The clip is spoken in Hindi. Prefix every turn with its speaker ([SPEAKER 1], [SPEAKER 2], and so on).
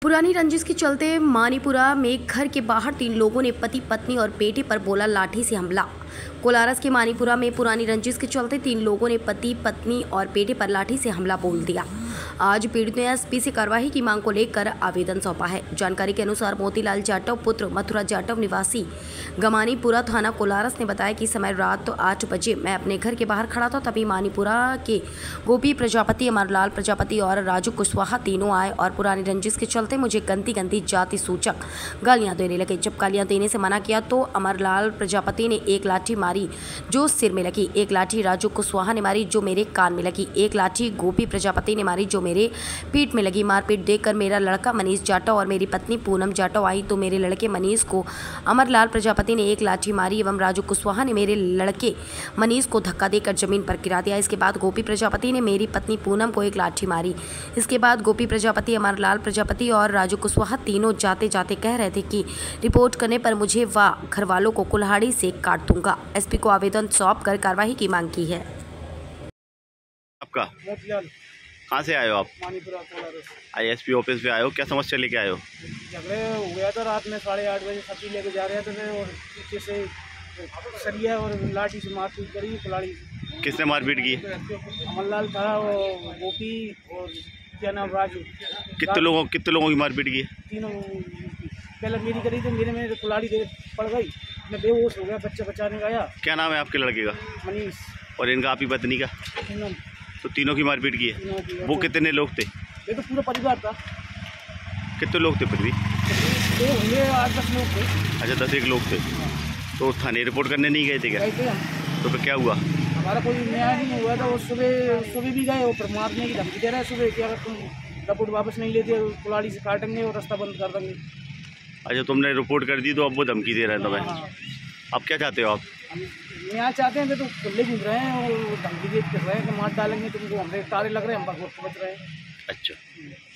[SPEAKER 1] पुरानी रंजिश के चलते मानीपुरा में घर के बाहर 3 लोगों ने पति पत्नी और बेटे पर बोला लाठी से हमला। कोलारस के मानीपुरा में पुरानी रंजिश के चलते 3 लोगों ने पति पत्नी और बेटे पर लाठी से हमला बोल दिया। आज पीड़ित ने एसपी से कार्रवाई की मांग को लेकर आवेदन सौंपा है। जानकारी के अनुसार मोतीलाल जाटव पुत्र मथुरा जाटव निवासी गमानीपुरा थाना कोलारस ने बताया कि समय रात 8 बजे मैं अपने घर के बाहर खड़ा था, तभी मानीपुरा के गोपी प्रजापति, अमरलाल प्रजापति और राजू कुशवाहा तीनों आए और पुरानी रंजिश के चलते मुझे गंदी गंदी जाति सूचक गालियां देने लगे। जब गालियां देने से मना किया तो अमरलाल प्रजापति ने एक लाठी मारी जो सिर में लगी, एक लाठी राजू कुशवाहा ने मारी जो मेरे कान में लगी, एक लाठी गोपी प्रजापति ने मारी जो मेरे पीठ में लगी। मारपीट देखकर मेरा लड़का मनीष जाटव और मेरी पत्नी पूनम जाटव आई तो मेरे लड़के मनीष को अमरलाल प्रजापति ने एक लाठी मारी एवं राजू कुशवाहा ने मेरे लड़के मनीष को धक्का देकर जमीन पर गिरा दिया। इसके बाद गोपी प्रजापति ने मेरी पत्नी पूनम को एक लाठी मारी। इसके बाद गोपी प्रजापति, अमरलाल प्रजापति और राजू कुशवाहा तीनों जाते जाते कह रहे थे कि रिपोर्ट करने पर मुझे व घर वालों को कुल्हाड़ी से काट दूंगा। एसपी को आवेदन सौंप कर कार्रवाई की मांग की है।
[SPEAKER 2] आपका
[SPEAKER 3] मोतीलाल,
[SPEAKER 2] कहाँ से आए हो आप?
[SPEAKER 3] मानीपुरा कोलारस।
[SPEAKER 2] आईएसपी ऑफिस में आए हो, क्या समस्या लेके आए हो?
[SPEAKER 3] झगड़े हो गया था रात में 8:30 बजे, सब्जी लेके जा रहे थे मैं और पीछे से सरिया और लाठी से मारपीट करी कुल्हाड़ी से।
[SPEAKER 2] किसने मारपीट की?
[SPEAKER 3] अमरलाल था और गोपी और क्या नाम राजू।
[SPEAKER 2] कितने लोगों की मारपीट की?
[SPEAKER 3] तीनों। पहले मेरी करी तो मेरे में कुल्हाड़ी दे पड़ गई, मैं बेहोश हो गया, बच्चा बचाने गया।
[SPEAKER 2] क्या नाम है आपके लड़के का?
[SPEAKER 3] मनीष।
[SPEAKER 2] और इनका आपकी पत्नी का?
[SPEAKER 3] पूनम।
[SPEAKER 2] तो तीनों की मारपीट की है। वो कितने लोग थे?
[SPEAKER 3] ये तो पूरा परिवार था।
[SPEAKER 2] कितने लोग थे फिर भी?
[SPEAKER 3] ये होंगे 8-10 लोग थे।
[SPEAKER 2] अच्छा, 10 लोग थे। तो थाने रिपोर्ट करने नहीं गए थे क्या?
[SPEAKER 3] गए थे हम।
[SPEAKER 2] तो फिर क्या हुआ?
[SPEAKER 3] हमारा कोई न्याय नहीं हुआ था। वो सुबह भी गए, वो पर मारने की धमकी दे रहा है सुबह कि अगर तुम रिपोर्ट वापस नहीं लेते कुल्हाड़ी से काटेंगे और रास्ता बंद कर देंगे।
[SPEAKER 2] अच्छा, तुमने रिपोर्ट कर दी तो अब वो धमकी दे रहे हैं तुम्हें?
[SPEAKER 3] हाँ।
[SPEAKER 2] अब क्या चाहते हो आप?
[SPEAKER 3] हम न्याय चाहते हैं, तो खुले घूम रहे हैं और धमकी दे कर रहे हैं कि मार डालेंगे तुमको, हमसे तारे लग रहे हैं, हम बच रहे हैं।
[SPEAKER 2] अच्छा।